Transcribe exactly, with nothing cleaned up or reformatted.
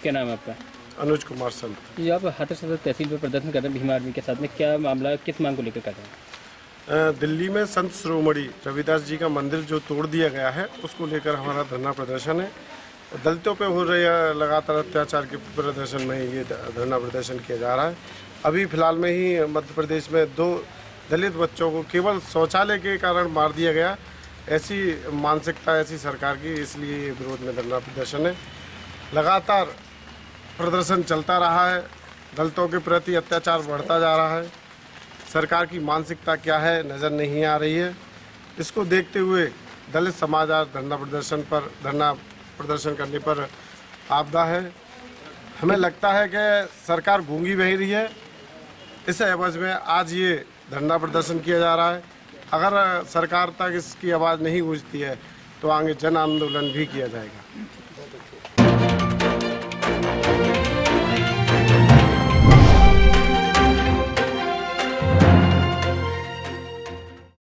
क्या नाम है आपका? अनुज कुमार संत। ये आप हाथरस सदर तहसील पर प्रदर्शन कर रहे हैं भीम आर्मी के साथ में, क्या मामला, किस मांग को लेकर कर रहे हैं? दिल्ली में संत शिरोमणि रविदास जी का मंदिर जो तोड़ दिया गया है उसको लेकर हमारा धरना प्रदर्शन है। दलितों पे हो रहे लगातार अत्याचार के प्रदर्शन में ये धरना प्रदर्शन किया जा रहा है। अभी फिलहाल में ही मध्य प्रदेश में दो दलित बच्चों को केवल शौचालय के कारण मार दिया गया। ऐसी मानसिकता ऐसी सरकार की, इसलिए ये विरोध में धरना प्रदर्शन है। लगातार प्रदर्शन चलता रहा है, दलितों के प्रति अत्याचार बढ़ता जा रहा है। सरकार की मानसिकता क्या है नज़र नहीं आ रही है। इसको देखते हुए दलित समाज आज धरना प्रदर्शन पर धरना प्रदर्शन करने पर आपदा है। हमें लगता है कि सरकार गूंगी बह रही है। इस एवज में आज ये धरना प्रदर्शन किया जा रहा है। अगर सरकार तक इसकी आवाज़ नहीं गूंजती है तो आगे जन आंदोलन भी किया जाएगा।